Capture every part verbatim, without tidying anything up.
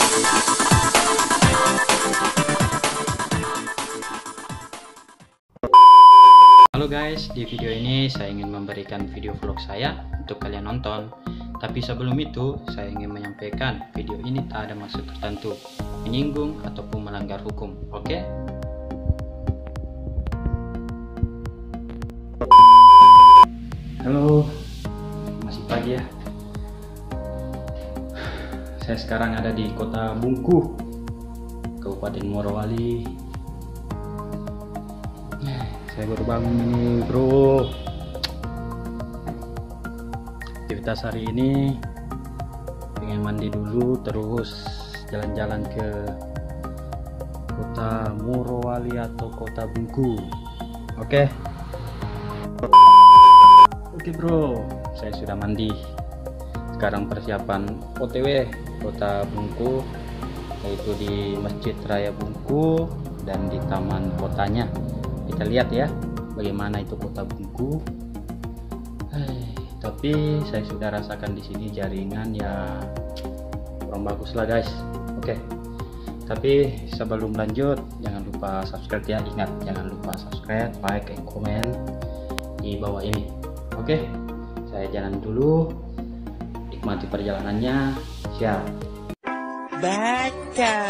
Halo guys, di video ini saya ingin memberikan video vlog saya untuk kalian nonton. Tapi sebelum itu, saya ingin menyampaikan video ini tak ada maksud tertentu, menyinggung ataupun melanggar hukum. Oke? Halo, masih pagi ya. Saya sekarang ada di Kota Bungku, Kabupaten Morowali. Saya baru bangun ini bro. Aktivitas hari ini pengen mandi dulu, terus jalan-jalan ke Kota Morowali atau Kota Bungku. Oke Oke bro, saya sudah mandi. Sekarang persiapan O T W Kota Bungku, yaitu di Masjid Raya Bungku dan di Taman Kotanya. Kita lihat ya bagaimana itu Kota Bungku. Hai, tapi saya sudah rasakan di sini jaringan ya kurang bagus lah guys. Oke, tapi sebelum lanjut jangan lupa subscribe ya. Ingat, jangan lupa subscribe, like, dan komen di bawah ini. Oke, saya jalan dulu, nikmati perjalanannya. Siap. Baca.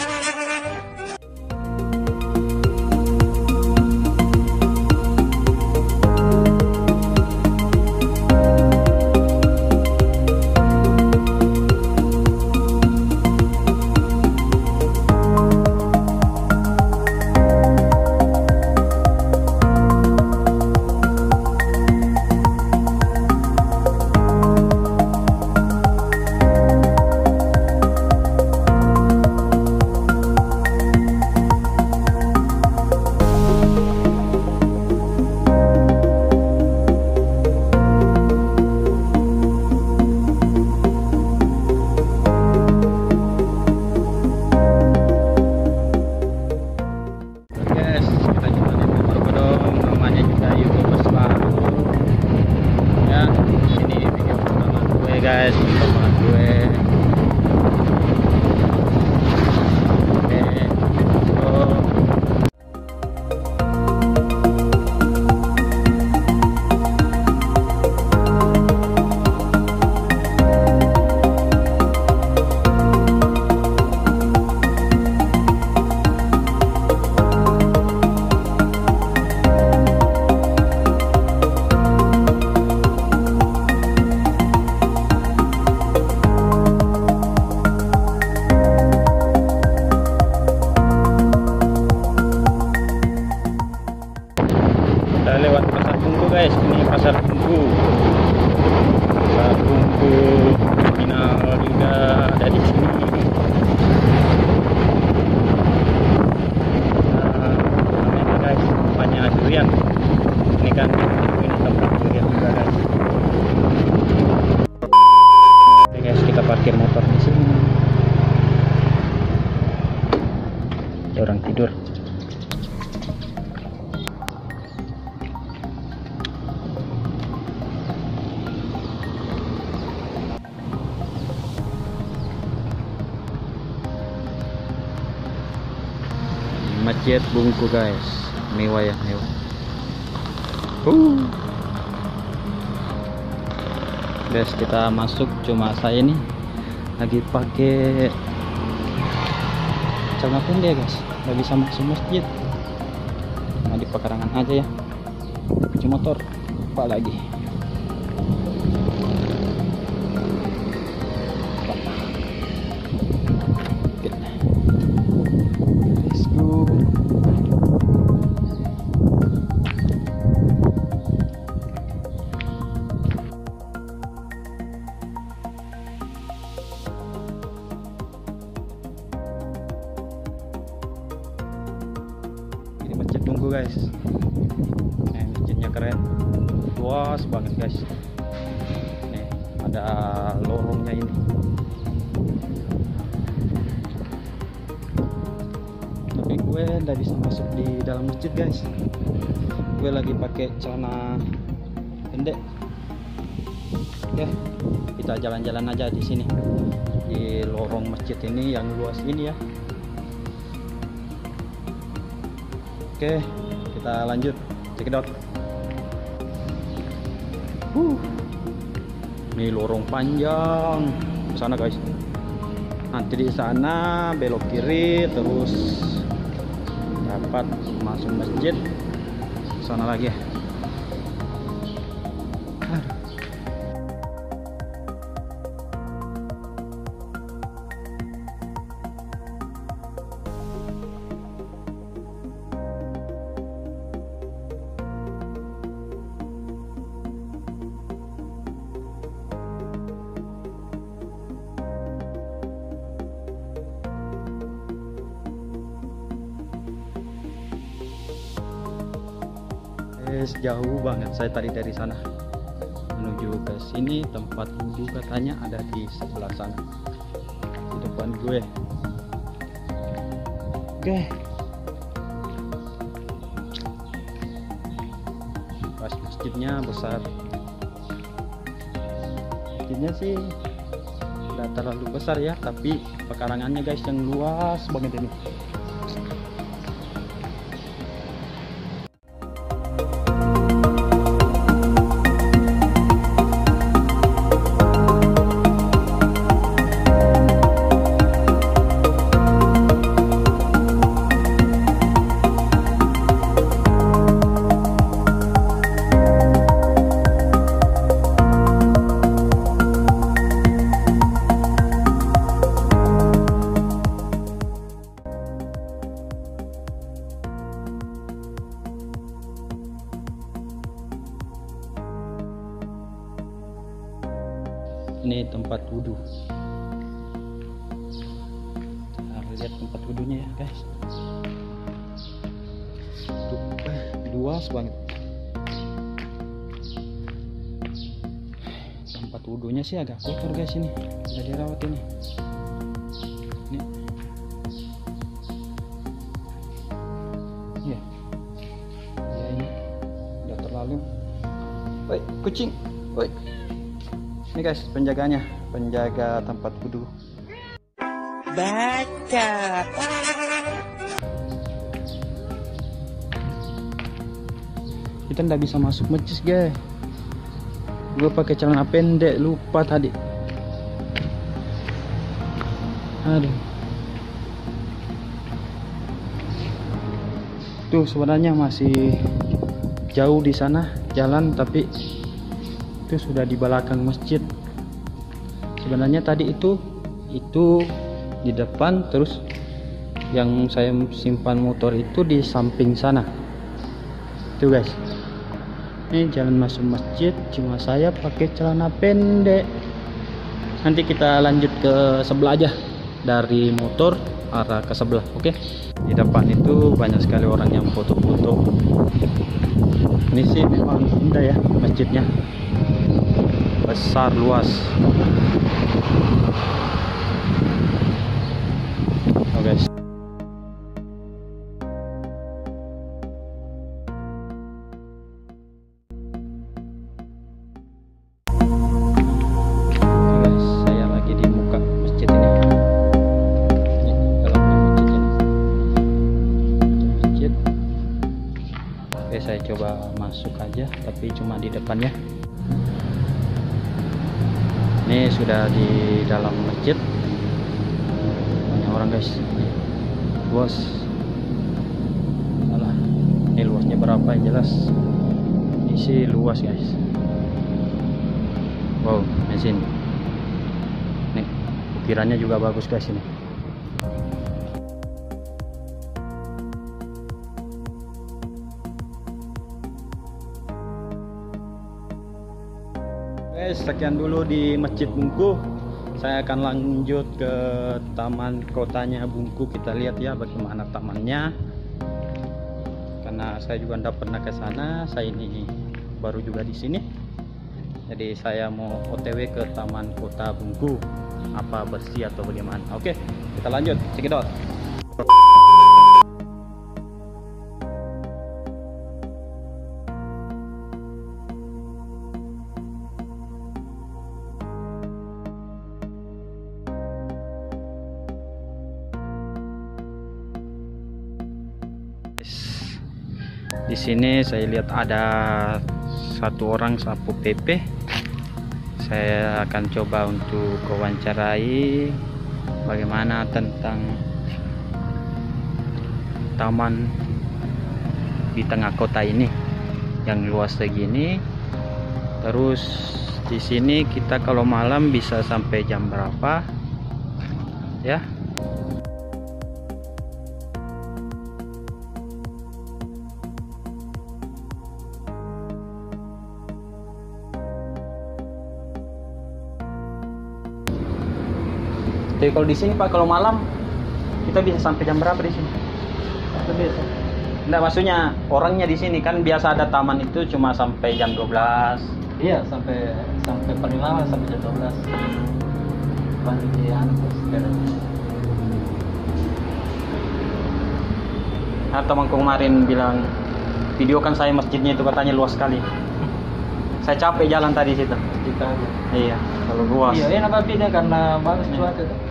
Guys, teman gue. Oke, so. Kita lewat Pasar Bungku guys. Ini Pasar Bungku. Pasar Bungku terminal juga ada di sini. Nah, namanya guys, banyak durian. Ini kan ini tempat durian juga guys. Oke guys, kita parkir motor di sini. Ada orang tidur. Masjid Bungku guys, mewah ya, mewah. Uh. Guys, kita masuk, cuma saya nih lagi pakai celana pendek guys, nggak bisa masuk masjid. Nah, di pekarangan aja ya, cuci motor, lupa lagi. Masjid Bungku guys. Nih, masjidnya keren, luas banget guys. Nih, ada lorongnya ini. Tapi gue nggak bisa masuk di dalam masjid guys. Gue lagi pakai celana pendek. Oke, kita jalan-jalan aja di sini. di lorong masjid ini yang luas ini ya. Oke, kita lanjut cekidot. Uh, ini lorong panjang ke sana guys. Nanti di sana belok kiri terus dapat masuk masjid. Sana lagi ya. Jauh banget saya tadi dari sana menuju ke sini. Tempat wudhu katanya ada di sebelah sana di depan gue. Oke, pas masjidnya besar. Masjidnya sih tidak terlalu besar ya, tapi pekarangannya guys yang luas banget ini. Ini tempat wudhu. Nah, lihat tempat wudhunya ya guys. Tuh, eh, luas banget. Tempat wudhunya sih agak kotor guys ini. Udah dirawat ini. Ini. Ya. Ya ini. Udah terlalu. Woi, kucing. Woi. Ini guys penjaganya, penjaga tempat wudhu. Baca. Kita nggak bisa masuk masjid guys. Gue pakai celana pendek, lupa tadi. Aduh. Tuh sebenarnya masih jauh di sana jalan, tapi itu sudah di belakang masjid. Sebenarnya tadi itu itu di depan, terus yang saya simpan motor itu di samping sana. Tuh guys, ini jalan masuk masjid, cuma saya pakai celana pendek. Nanti kita lanjut ke sebelah aja, dari motor arah ke sebelah. Oke, di depan itu banyak sekali orang yang foto-foto. Ini sih memang indah ya masjidnya, besar luas. Oh guys, guys, saya lagi di muka masjid ini. Ini dalamnya masjid ini. Masjid. Oke, saya coba masuk aja, tapi cuma di depannya. Ini sudah di dalam masjid. Banyak orang guys. Luas. Alah, ini luasnya berapa yang jelas. Ini sih luas guys. Wow, mesin. Nih, ukirannya juga bagus guys ini. Guys, sekian dulu di Masjid Bungku. Saya akan lanjut ke taman kotanya Bungku. Kita lihat ya bagaimana tamannya. Karena saya juga tidak pernah ke sana. Saya ini baru juga di sini. Jadi saya mau O T W ke taman kota Bungku. Apa bersih atau bagaimana? Oke, kita lanjut. Cekidot. Di sini saya lihat ada satu orang sapu P P. Saya akan coba untuk wawancarai bagaimana tentang taman di tengah kota ini yang luas segini. Terus di sini kita kalau malam bisa sampai jam berapa ya? Jadi kalau di sini Pak, kalau malam kita bisa sampai jam berapa di sini? Biasa. Enggak, maksudnya orangnya di sini kan biasa ada taman itu cuma sampai jam dua belas. Iya, sampai sampai paling lama sampai jam dua belas. Paling di anu sekarang. Nah, temanku kemarin bilang video kan saya masjidnya itu katanya luas sekali. Saya capek jalan tadi situ. Kita aja. Iya, kalau luas. Iya, enak pindah karena bagus cuaca tuh.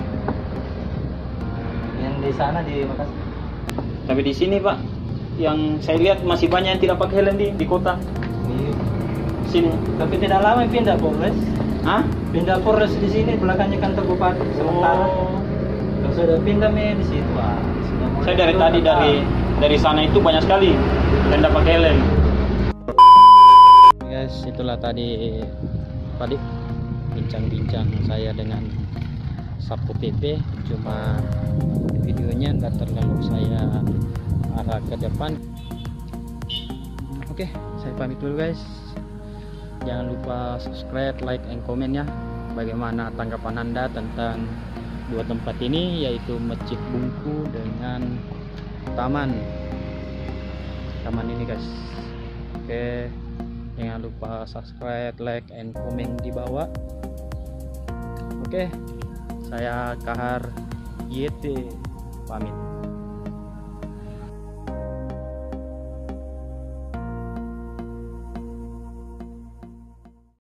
Yang di sana di Makassar. Tapi di sini Pak, yang saya lihat masih banyak yang tidak pakai helm di di kota. Iya. Sini. Tapi tidak lama pindah Polres. Hah? Pindah Polres di sini, belakangnya kantor bupati sementara. Oh. Kalau sudah pindah me di situ, ah, sudah mulai Saya dari turun tadi ke dari dari sana itu banyak sekali yang tidak pakai helm. Guys, itulah tadi tadi bincang-bincang saya dengan sapu P P. Cuma videonya nggak terlalu saya arah ke depan. Oke, saya pamit dulu guys. Jangan lupa subscribe, like, and comment ya. Bagaimana tanggapan Anda tentang dua tempat ini, yaitu Masjid Bungku dengan taman taman ini guys. Oke, jangan lupa subscribe, like, and comment di bawah. Oke, saya Kahar Y T pamit.